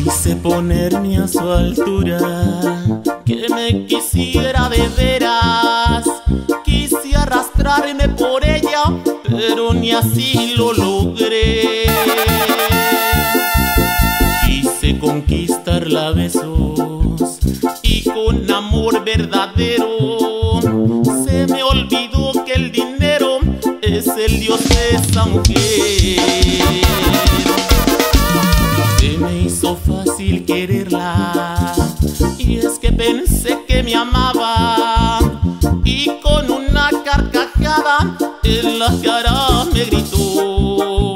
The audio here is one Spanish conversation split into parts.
Quise ponerme a su altura, que me quisiera de veras. Quise arrastrarme por ella, pero ni así lo logré. Quise conquistarla a besos y con amor verdadero. Se me olvidó que el dinero es el dios de esa mujer. Se me hizo fácil quererla, y es que pensé que me amaba, y con una carcajada en la cara me gritó: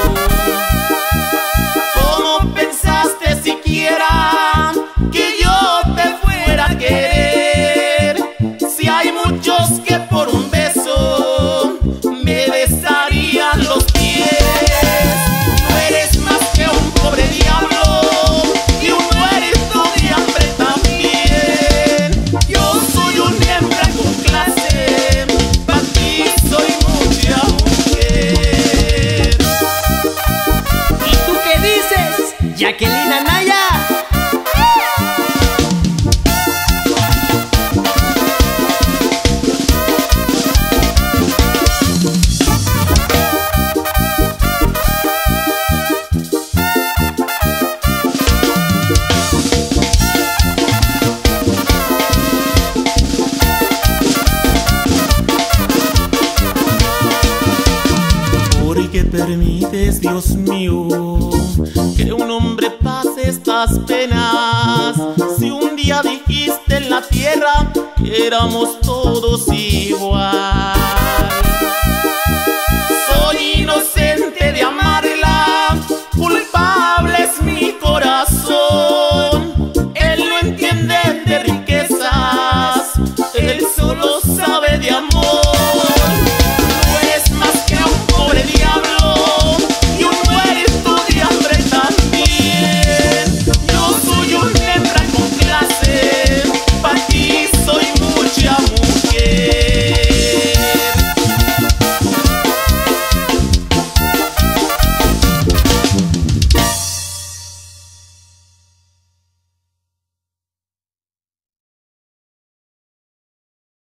¿cómo pensaste siquiera que yo te fuera a querer? Si hay muchos que por un beso me besarían los pies. No eres más que un pobre diablo y un muerto de hambre también. Yo soy una hembra con clase, para ti soy mucha mujer. ¿Y tú qué dices, Jacqueline Anaya? ¿Por qué permites, Dios mío, que un hombre pase estas penas? Si un día dijiste en la tierra que éramos todos igual.